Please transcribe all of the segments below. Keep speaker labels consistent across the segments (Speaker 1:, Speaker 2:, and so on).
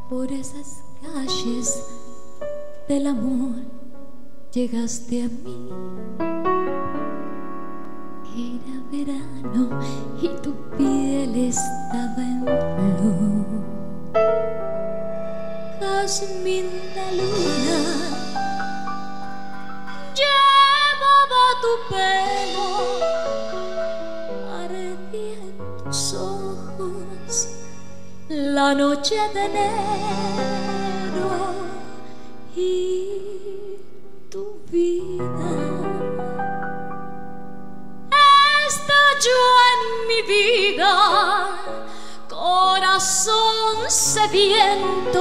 Speaker 1: Por esas calles del amor llegaste a mí. Era verano y tu piel estaba en flor. Jazmín de luna llevaba tu pelo, ardía en tus ojos la noche de enero y tu vida estalló en mi vida, corazón sediento,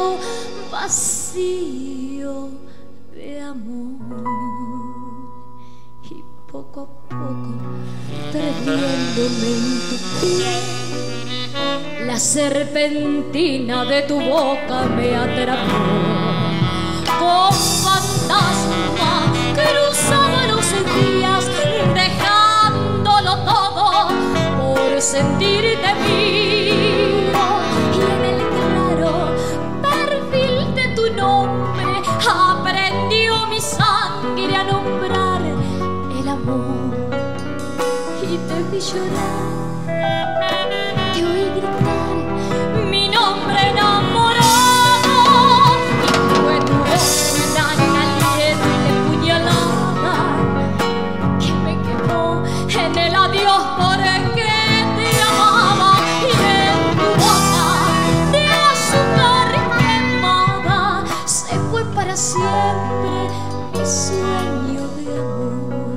Speaker 1: vacío de amor. Y poco a poco, perdiéndome en tu piel, la serpentina de tu boca me atrapó. Con fantasma cruzaba los días, dejándolo todo por sentirte mío. Y en el claro perfil de tu nombre aprendió mi sangre a nombrar el amor. Y te vi llorar, te oí gritar mi nombre enamorado, y fue tu voz tan caliente, puñalada, que me quemó en el adiós porque te amaba. Y en tu boca de azúcar quemada se fue para siempre mi sueño de amor.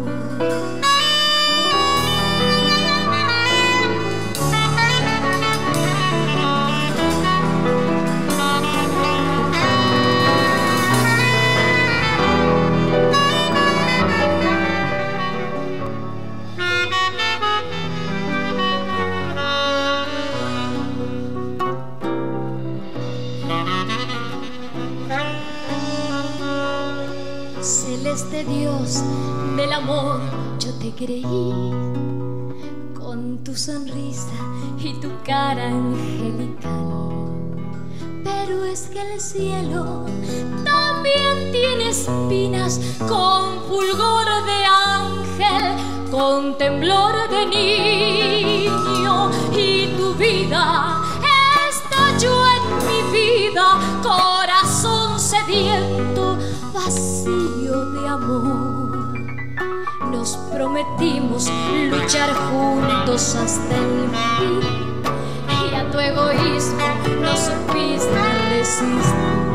Speaker 1: Celeste Dios del amor, yo te creí con tu sonrisa y tu cara angelical. Pero es que el cielo también tiene espinas, con fulgor de ángel, con temblor de niño. Y tu vida estalló en mi vida, corazón sediento, vacío de amor. Nos prometimos luchar juntos hasta el fin, y a tu egoísmo no supiste resistir.